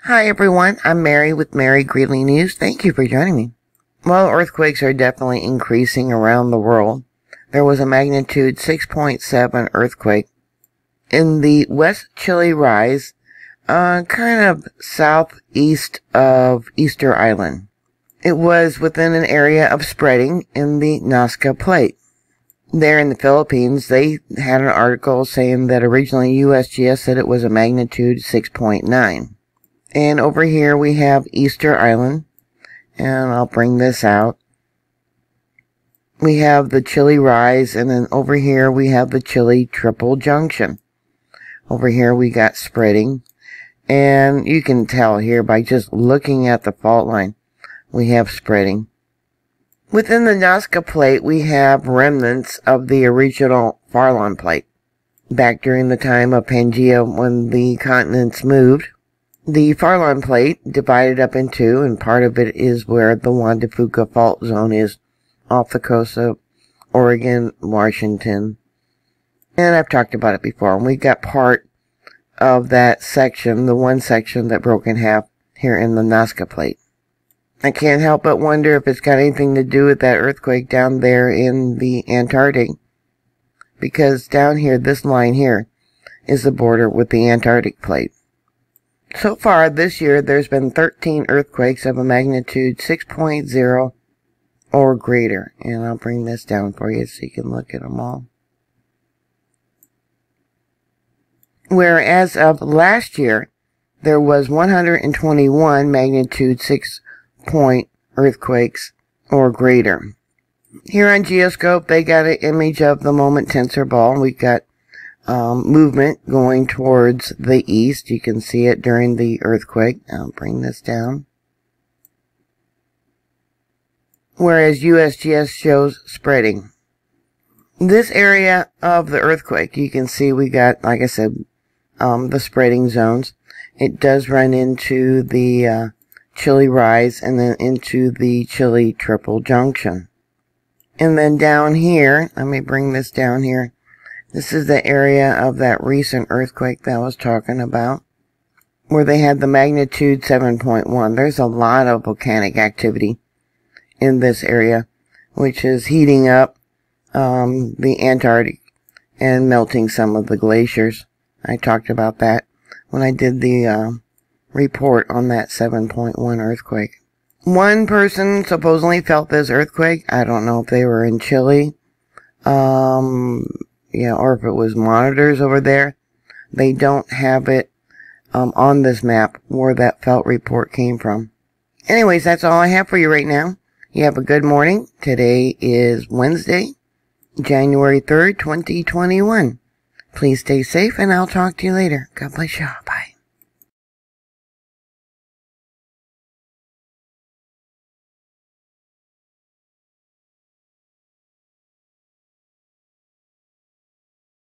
Hi everyone, I'm Mary with Mary Greeley News. Thank you for joining me. Well, earthquakes are definitely increasing around the world. There was a magnitude 6.7 earthquake in the West Chile Rise, kind of southeast of Easter Island. It was within an area of spreading in the Nazca Plate. There in the Philippines, they had an article saying that originally USGS said it was a magnitude 6.9. And over here we have Easter Island, and I'll bring this out. We have the Chile Rise, and then over here we have the Chile Triple Junction. Over here we got spreading, and you can tell here by just looking at the fault line, we have spreading. Within the Nazca Plate, we have remnants of the original Farallon Plate. Back during the time of Pangea, when the continents moved, the Farallon Plate divided up in two, and part of it is where the Juan de Fuca fault zone is, off the coast of Oregon, Washington. And I've talked about it before, and we got part of that section, the one section that broke in half, here in the Nazca Plate. I can't help but wonder if it's got anything to do with that earthquake down there in the Antarctic, because down here, this line here, is the border with the Antarctic Plate. So far this year, there's been 13 earthquakes of a magnitude 6.0 or greater. And I'll bring this down for you so you can look at them all. Whereas of last year, there was 121 magnitude 6 point earthquakes or greater. Here on Geoscope, they got an image of the moment tensor ball. We got movement going towards the east. You can see it during the earthquake. I'll bring this down. Whereas USGS shows spreading. This area of the earthquake, you can see we got, like I said, the spreading zones. It does run into the Chile Rise and then into the Chile Triple Junction. And then down here, let me bring this down here. This is the area of that recent earthquake that I was talking about, where they had the magnitude 7.1. There's a lot of volcanic activity in this area, which is heating up the Antarctic and melting some of the glaciers. I talked about that when I did the report on that 7.1 earthquake. One person supposedly felt this earthquake. I don't know if they were in Chile, or if it was monitors over there. They don't have it on this map where that felt report came from. Anyways, that's all I have for you right now. You have a good morning. Today is Wednesday, January 3rd, 2021. Please stay safe, and I'll talk to you later. God bless you. Bye.